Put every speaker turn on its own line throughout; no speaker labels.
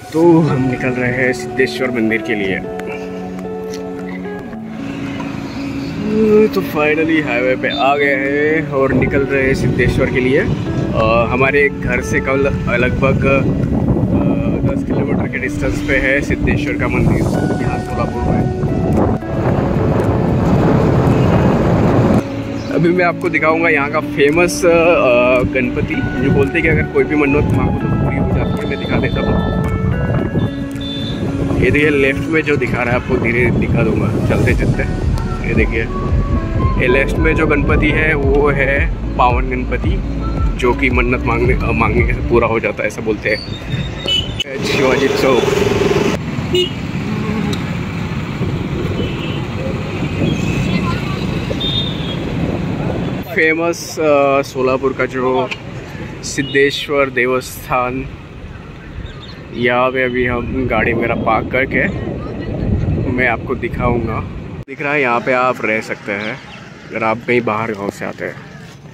तो हम निकल रहे हैं सिद्धेश्वर मंदिर के लिए। तो फाइनली हाईवे पे आ गए हैं और निकल रहे हैं सिद्धेश्वर के लिए। हमारे घर से कल लगभग 10 किलोमीटर के डिस्टेंस पे है सिद्धेश्वर का मंदिर, यहाँ सोलापुर में। अभी मैं आपको दिखाऊंगा यहाँ का फेमस गणपति, जो बोलते हैं कि अगर कोई भी मन्नत मांगो तो पूरी हो जाती है। मैं दिखा देता हूँ। ये देखिए लेफ्ट में जो दिखा रहा है, आपको धीरे दिखा दूंगा चलते चलते। ये देखिए, ये लेफ्ट में जो गणपति है वो है पावन गणपति, जो कि मन्नत मांगने से पूरा हो जाता है, ऐसा बोलते हैं। शिवाजी चौक। फेमस सोलापुर का जो सिद्धेश्वर देवस्थान, यहाँ पे अभी हम गाड़ी मेरा पार्क करके मैं आपको दिखाऊंगा। दिख रहा है, यहाँ पे आप रह सकते हैं अगर आप कहीं बाहर गांव से आते हैं।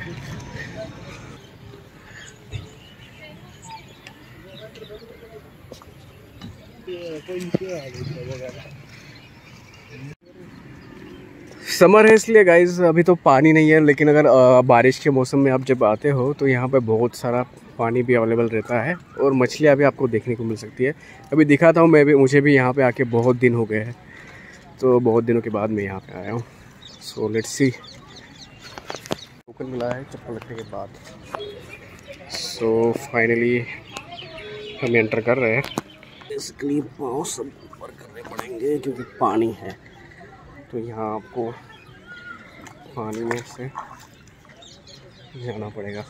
समर है इसलिए गाइज अभी तो पानी नहीं है, लेकिन अगर बारिश के मौसम में आप जब आते हो तो यहाँ पे बहुत सारा पानी भी अवेलेबल रहता है और मछलियाँ भी आपको देखने को मिल सकती है। अभी दिखाता हूँ, मुझे भी यहाँ पे आके बहुत दिन हो गए हैं, तो बहुत दिनों के बाद मैं यहाँ पे आया हूँ। So let's see. टोकन मिला है चप्पल रखने के बाद। सो फाइनली हम एंटर कर रहे हैं। इसके पाँव सब ऊपर करने पड़ेंगे क्योंकि पानी है, तो यहाँ आपको पानी में से जाना पड़ेगा।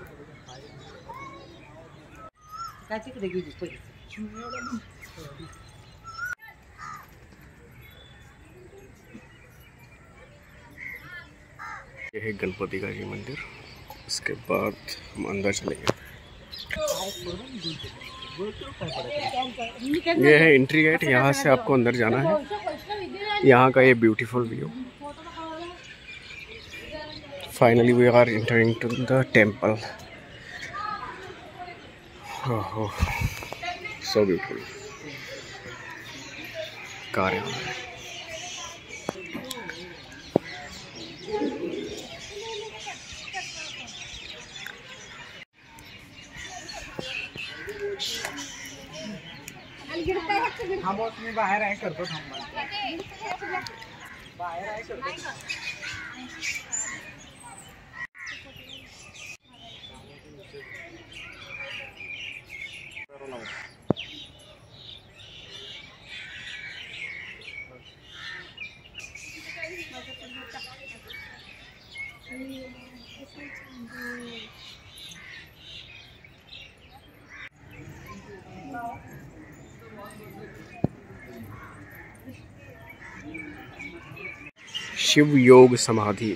यह है गणपति का जी मंदिर। इसके बाद हम अंदर चलेंगे। यह है एंट्री गेट, यहाँ से आपको अंदर जाना है। यहाँ का ये beautiful view. Finally we are entering to the temple. Oh so beautiful. कार्यालय।
मी बाहेर आहे करतो बाहेर आहे करतो।
शिव योग समाधि।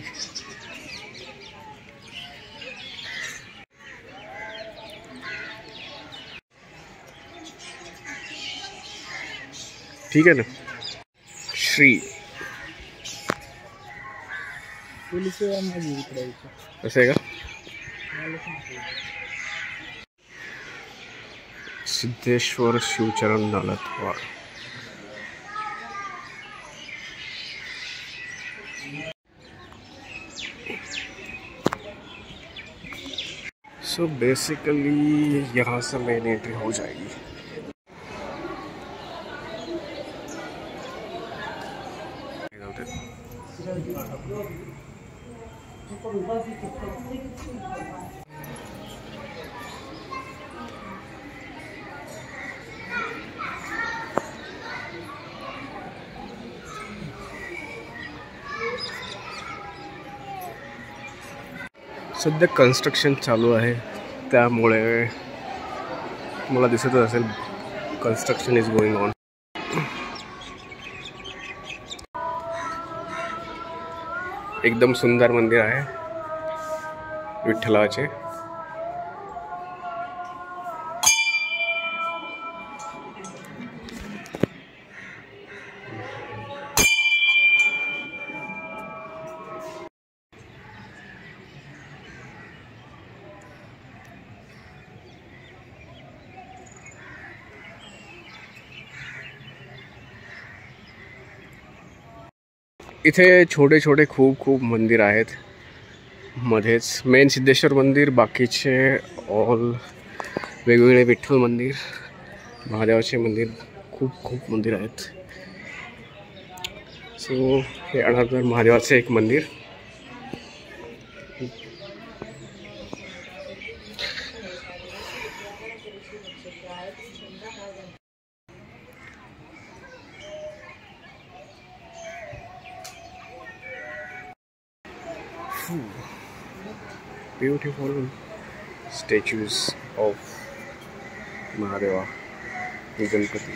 ठीक है ना। श्री ऐसे का सिद्धेश्वर शिवचरण नालतवाड़। सो बेसिकली यहाँ से मेन एंट्री हो जाएगी। सध्या कन्स्ट्रक्शन चालू आहे, त्यामुळे मला दिसत असेल कन्स्ट्रक्शन इज गोइंग ऑन। एकदम सुंदर मंदिर आहे विठ्ठलाचे। इथे छोटे छोटे खूप खूप मंदिर आहेत मध्येच. मेन सिद्धेश्वर मंदिर, बाकीचे ऑल वेगवेगळे विठ्ठल मंदिर, महादेवाचे मंदिर, खूप खूप मंदिर आहेत. सो हे अनदर महादेवाचे एक मंदिर. Beautiful statues of Mahadeva, Ganpati.